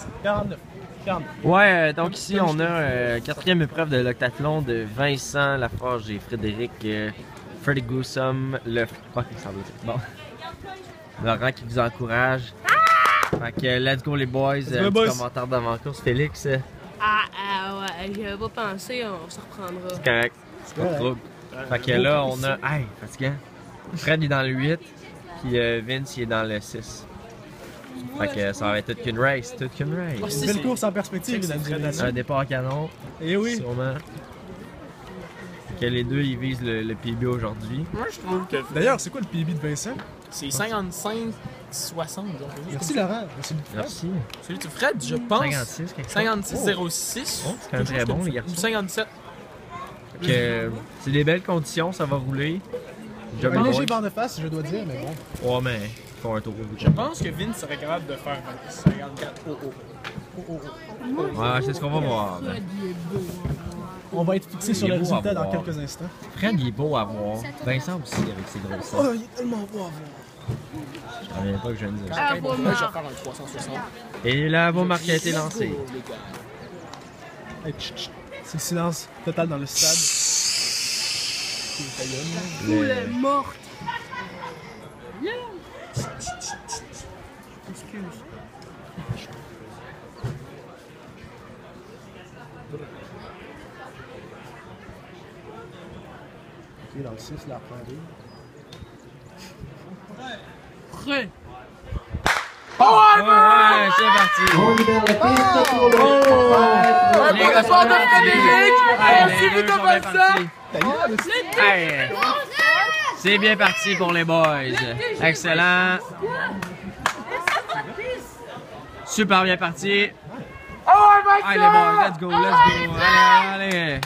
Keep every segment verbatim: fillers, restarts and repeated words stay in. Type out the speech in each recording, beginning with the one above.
quarante-neuf. quarante-neuf. Ouais, euh, donc ici on a euh, quatrième épreuve de l'octathlon de Vincent Laforge et Frédéric euh, Freddy Goosum, le fuck il semble. Bon. Laurent qui vous encourage. Fait que let's go les boys. Let's go, Un petit boys. commentaire d'avant-course, Félix. Ah, ah ouais, j'y avais pas pensé, on se reprendra. C'est correct. C'est pas trop. Fait que là on a. Hey, fatigant. Fred il est dans le huit, puis euh, Vince il est dans le six. Fait que ça va être toute qu'une race, toute qu'une race. Une belle course en perspective, mesdames et messieurs. Un départ canon. Et oui. Sûrement. Fait que les deux ils visent le, le P B aujourd'hui. Moi, je trouve que D'ailleurs, c'est quoi le P B de Vincent? c'est cinquante-cinq soixante. Genre, Merci Laurent. Merci beaucoup. Merci. Celui de Fred, je pense. cinquante-six, quelque chose. cinquante-six zéro six. Oh, c'est quand même très bon, les garçons. Ou cinquante-sept. Fait que c'est des belles conditions, ça va rouler. Job Un les léger boys. vent de face, je dois dire, mais bon. Ouais, mais ils font un tour. Je pense que Vince serait capable de faire cinquante-quatre. Oh oh. Oh oh oh. Ouais, c'est ce qu'on va voir. là. On va être fixé sur Il le est beau résultat à dans voir. quelques instants. Fred, il est beau à voir. Vincent aussi, avec ses grosses Oh, seins. il est tellement beau à voir. Je reviens pas que je viens de dire ça. Ah, Ok, bon, bon, là, je vais mort. faire un trois cent soixante. Et la marque a été lancée. Oh, les gars. Hey, tch, tch. C'est silence total dans le stade. Poule Le- morte. Excuse. Ok, dans le six, la première. Prêt. Ouais, ouais, c'est parti. Les gars sont bien partis. Les deux sont bien partis. Hey, c'est bien parti pour les boys. Excellent. Super bien parti. Allez les boys, let's go, let's go. Allez, allez.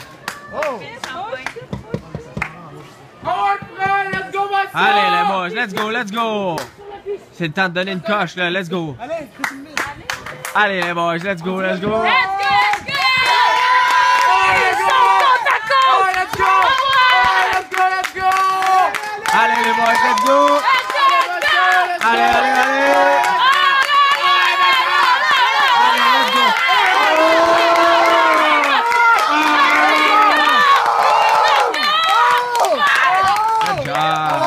Allez les boys, let's go, let's go. C'est le temps de donner une coche là, let's go. Allez les boys, let's go, let's go. Allez les boys, let's go. Allez, allez, allez. Good job.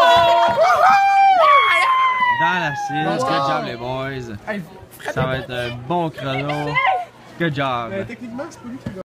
Dans la six, good job les boys. Ça va être un bon chrono. Good job. Mais techniquement, c'est pas lui qui va.